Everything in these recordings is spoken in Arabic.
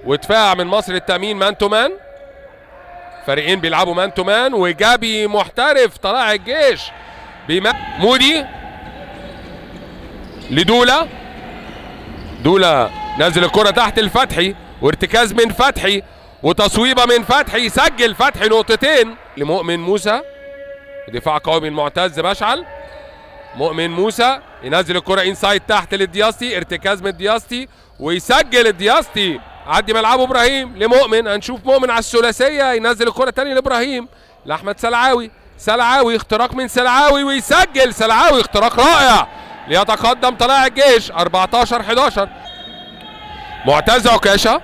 ودفاع من مصر التأمين مان تو مان. فريقين بيلعبوا مان تو مان، وجابي محترف طلائع الجيش مودي لدولا. دولا نزل الكرة تحت الفتحي، وارتكاز من فتحي وتصويبة من فتحي، يسجل فتحي نقطتين لمؤمن موسى. دفاع قوي من معتز مشعل. مؤمن موسى ينزل الكرة انسايد تحت للدياستي، ارتكاز من الدياستي ويسجل الدياستي. عدي ملعبه ابراهيم لمؤمن، هنشوف مؤمن على الثلاثية، ينزل الكرة تاني لابراهيم لاحمد سلعاوي. سلعاوي اختراق من سلعاوي ويسجل سلعاوي، اختراق رائع ليتقدم طلائع الجيش 14-11. معتز عكاشة.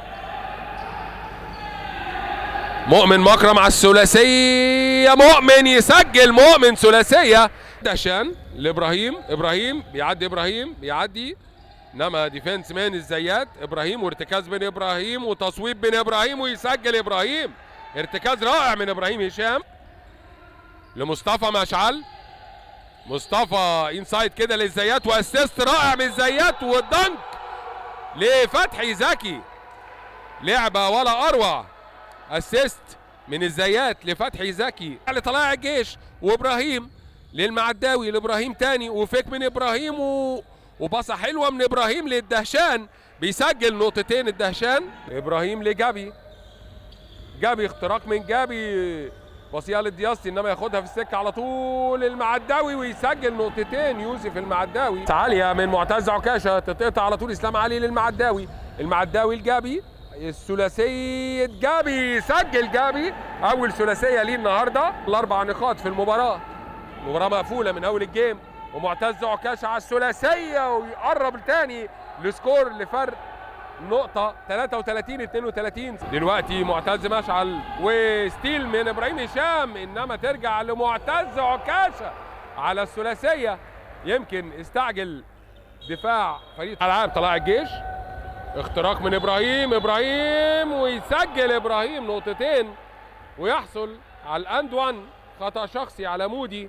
مؤمن مكرم على الثلاثية، مؤمن يسجل، مؤمن ثلاثية. دهشان لابراهيم، ابراهيم بيعدي انما ديفنس من الزيات. ابراهيم وارتكاز من ابراهيم وتصويب من ابراهيم ويسجل ابراهيم، ارتكاز رائع من ابراهيم هشام لمصطفى مشعل. مصطفى انسايد كده للزيات واسيست رائع من الزيات، والدنك لفتحي زكي. لعبه ولا اروع، اسيست من الزيات لفتحي زكي لطلائع الجيش. وابراهيم للمعداوي لابراهيم تاني، وفيك من ابراهيم وباصه حلوه من ابراهيم للدهشان، بيسجل نقطتين الدهشان. ابراهيم لجابي، جابي اختراق من جابي، باصيه للدياستي انما ياخدها في السكه على طول المعداوي ويسجل نقطتين يوسف المعداوي. عاليه من معتز عكاشه، تتقطع على طول اسلام علي للمعداوي. المعداوي لجابي، الثلاثيه جابي، سجل جابي اول ثلاثيه ليه النهارده. الاربع نقاط في المباراه، مباراه مقفوله من اول الجيم، ومعتز عكاشه على الثلاثيه ويقرب تاني لسكور لفرق نقطه 33-32. دلوقتي معتز مشعل وستيل من ابراهيم هشام، انما ترجع لمعتز عكاشه على الثلاثيه. يمكن استعجل دفاع فريق العاب طلائع الجيش. اختراق من ابراهيم ويسجل ابراهيم نقطتين ويحصل على الاند 1. خطأ شخصي على مودي.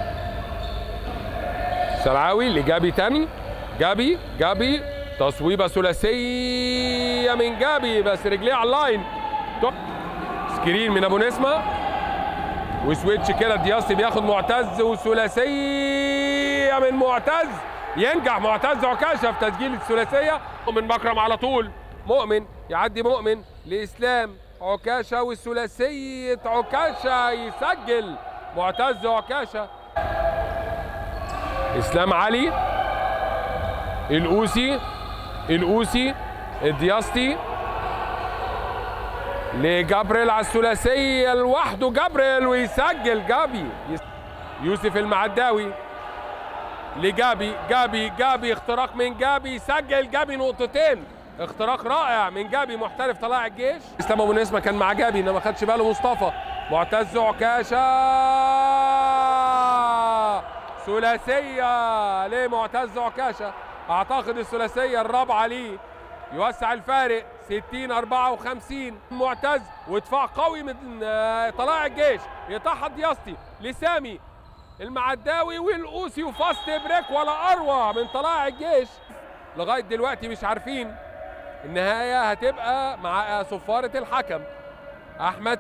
سلعاوي لجابي تاني، جابي تصويبه ثلاثيه من جابي بس رجليه على اللاين. سكرين من ابو نسمه وسويتش كده، الدياستي بياخد معتز وثلاثيه من معتز. ينجح معتز عكاشه في تسجيل الثلاثيه. مؤمن مكرم على طول، مؤمن يعدي مؤمن لاسلام عكاشه والثلاثيه عكاشه يسجل معتز عكاشه. اسلام علي، الأوسي الدياستي لجابريل على الثلاثيه لوحده، جابريل ويسجل جابي. يوسف المعداوي لجابي، اختراق من جابي، يسجل جابي نقطتين، اختراق رائع من جابي محترف طلائع الجيش. اسلام ابو نسمه كان مع جابي انما ما خدش باله مصطفى. معتز عكاشه ثلاثيه لمعتز عكاشه، اعتقد الثلاثيه الرابعه ليه، يوسع الفارق 60-54. معتز ودفاع قوي من طلائع الجيش، يقطعها الدياستي لسامي المعداوي والأوسي وفاست بريك ولا اروع من طلائع الجيش. لغايه دلوقتي مش عارفين النهايه هتبقى مع صفاره الحكم. احمد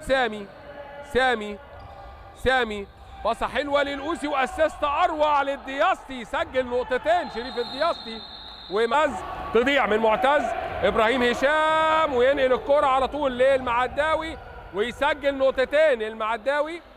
سامي باصه حلوه للأوسي واسيست اروع للدياستي، يسجل نقطتين شريف الدياستي. ومز تضيع من معتز. ابراهيم هشام وينقل الكره على طول للمعداوي ويسجل نقطتين المعداوي.